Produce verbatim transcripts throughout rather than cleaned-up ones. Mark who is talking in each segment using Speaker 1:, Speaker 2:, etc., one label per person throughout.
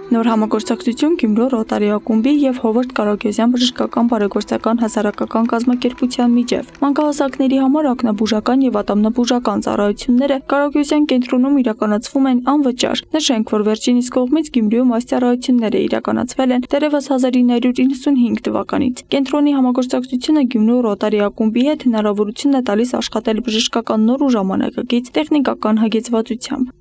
Speaker 1: Նոր համագործակցություն Գյումրու Ռոտարի ակումբի եւ Հովարդ Կարագոզյան բժշկական բարեգործական հասարակական կազմակերպության միջև մանկահասակների համար ակնաբուժական եւ ատամնաբուժական ծառայությունները Կարագոզյան կենտրոնում իրականացվում են անվճար։ Նշենք, որ վերջինիս կողմից Գյումրիում այս ծառայությունները իրականացվել են դեռևս հազար ինը հարյուր իննսունհինգ թվականից։ Կենտրոնի համագործակցությունը Գյումրու Ռոտարի ակումբի հետ հնարավորություն է տալիս աշխատել բժշկական նոր ու ժամանակակից տեխնիկական հագեցվածությամբ։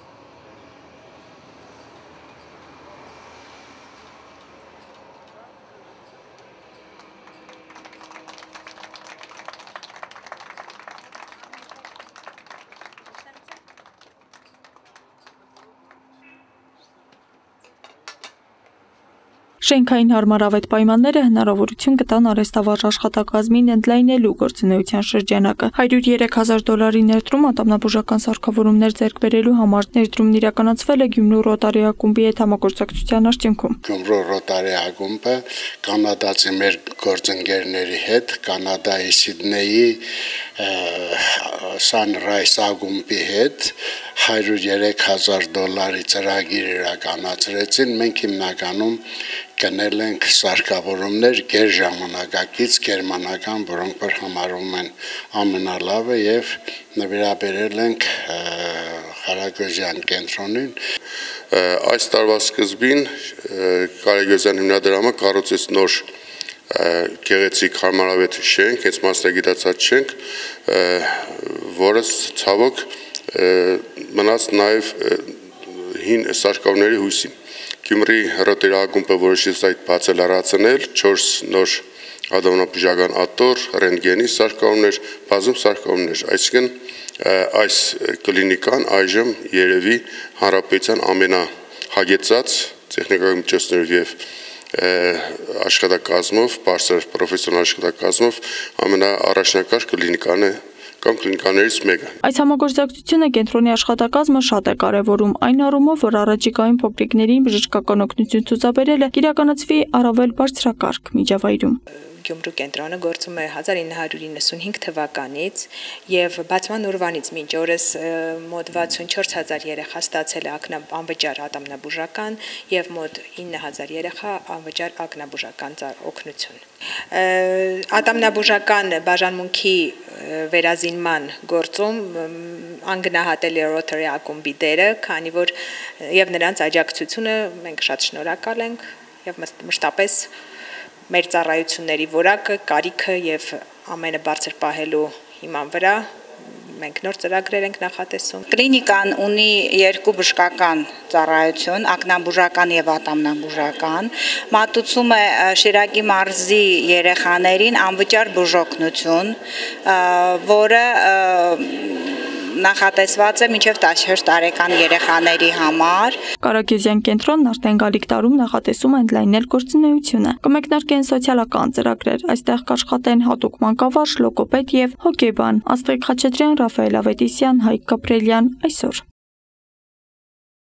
Speaker 1: Շենքային հարմարավետ պայմանները հնարավորություն կտան արհեստավարժ աշխատակազմին ընդլայնելու գործունեության շրջանակը։ հարյուր երեք հազար դոլարի ներդրում ատամնաբուժական սարքավորումներ ձեռք բերելու համար ներդրումն իրականացվել է Գյումրու Ռոտարի ակումբի հետ համագործակցության արդյունքում։
Speaker 2: Գյումրու Ռոտարի ակումբը կանադացի մեր գործընկերների հետ, Կանադայի Սիդնեյի Sunrise ակումբի հետ հարյուր երեք հազար դոլարի ծրագիր իրականացրեցին։ Մենք հիմնականում գնել ենք սարքավորումներ գեր ժամանակակից գերմանական, որոնք որ համարվում են ամենալավը եւ նվիրաբերել ենք Կարագոզյան կենտրոնին։
Speaker 3: Այս տարվա սկզբին Կարագոզյան հիմնադրամը կառուցեց նոր գեղեցիկ հարմարավետ շենք, հենց մասնագիտացած շենք, որը ցավոք մնաց նաեւ հին սարքավորումների հույսին։ Գյումրի Ռոտարի ակումբը որոշեց այդ բացը լրացնել, չորս նոր ատամնաբուժական աթոռ, ռենտգենի սարքավորումներ, բազում սարքավորումներ, այսինքն այս կլինիկան այժմ երևի հանրապետության ամենահագեցած տեխնիկական միջոցներով եւ աշխատակազմով, բարձր պրոֆեսիոնալ աշխատակազմով ամենաառաջնակարգ կլինիկան է կամ կլինիկաներից մեկը։
Speaker 1: Այս համագործակցությունը կենտրոնի աշխատակազմը շատ է կարևորում այն առումով, որ առաջիկայում փոքրիկներին բժշկական օգնություն ցուցաբերելը կիրականացվի առավել բարձրակարգ միջավայրում։
Speaker 4: Գյումրու կենտրոնը գործում է հազար ինը հարյուր իննսունհինգ թվականից եւ բացման օրվանից մինչ օրս մոտ վաթսունչորս հազար երեխա ստացել է անվճար ատամնաբուժական եւ մոտ ինը հազար երեխա անվճար ակնաբուժական օգնություն։ Ատամնաբուժական բաժանմունքի վերազինման գործում անգնահատելի Rotary ակումբի դերը, քանի որ եւ նրանց աջակցությունը մենք շատ շնորհակալ ենք եւ մշտապես մեր ծառայությունների որակը, կարիքը եւ ամենը բարձր պահելու հիման վրա մենք նոր ծրագրեր ենք նախատեսում։
Speaker 5: Կլինիկան ունի երկու բժշկական ծառայություն, ակնաբուժական եւ ատամնաբուժական, մատուցում է Շիրակի մարզի երեխաներին անվճար բուժօգնություն, որը նախատեսված է մինչև տասնչորս տարեկան երեխաների համար։
Speaker 1: Կարագոզյան կենտրոնն արդեն գալիք տարում նախատեսում է ընդլայնել գործունեությունը։ Կմեկնարկեն սոցիալական ծրագրեր, այստեղ կաշխատեն հատուկ մանկավարժ, լոգոպեդ եւ հոգեբան։ Աստղիկ Խաչատրյան, Ռաֆայել Ավետիսյան, Հայկ Կապրելյան այսօր։